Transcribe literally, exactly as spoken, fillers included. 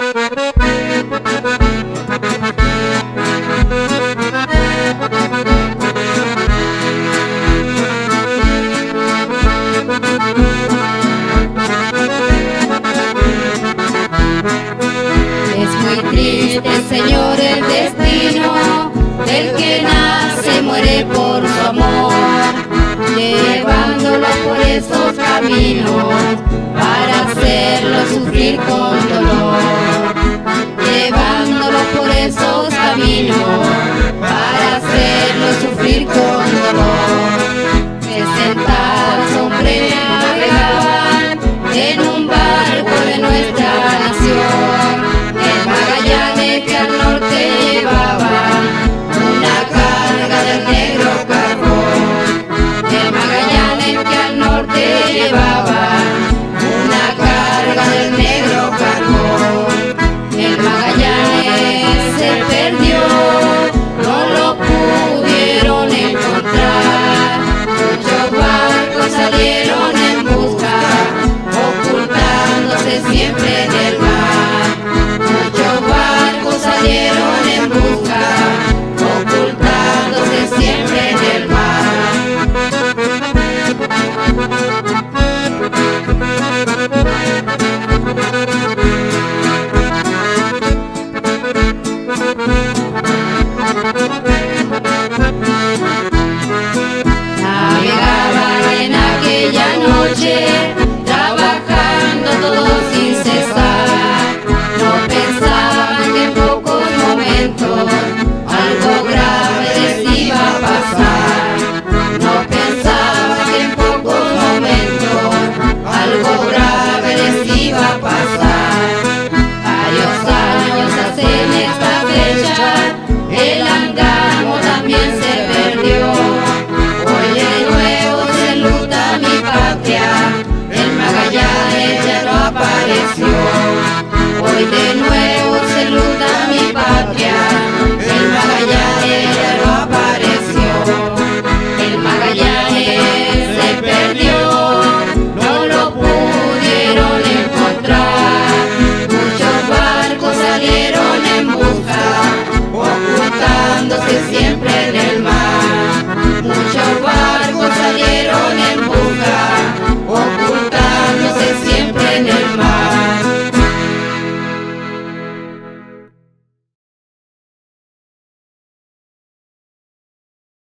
Triste, Señor, el destino del que nace, muere por su amor, llevándolo por esos caminos para hacerlo sufrir con dolor, llevándolo por esos caminos para hacerlo sufrir con dolor.